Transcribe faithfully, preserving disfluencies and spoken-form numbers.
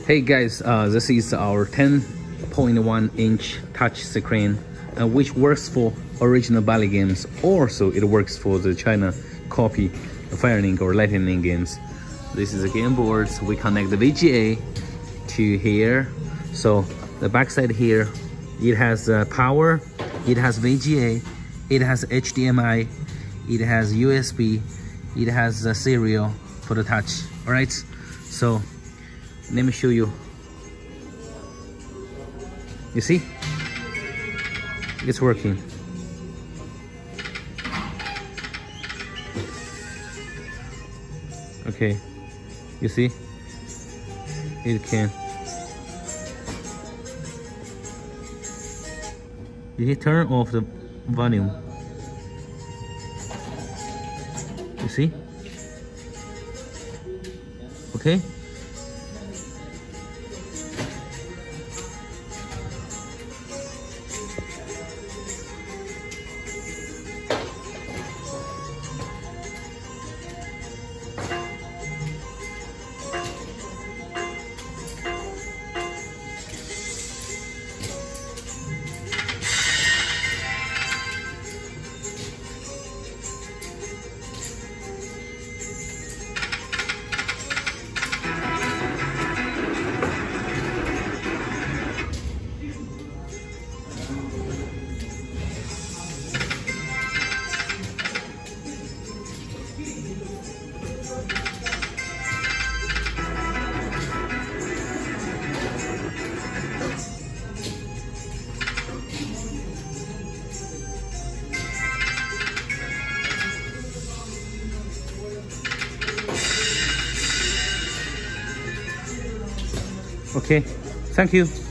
Hey guys, uh, this is our ten point one inch touch screen, uh, which works for original Bally games. Also, it works for the China copy Fire Link or Lightning games. This is the game board. So we connect the V G A to here. So the backside here, it has uh, power, it has V G A, it has H D M I, it has U S B, it has a serial for the touch. All right, so let me show you. You see, it's working. Okay, you see, it can. You turn off the volume. You see? Okay. Okay, thank you.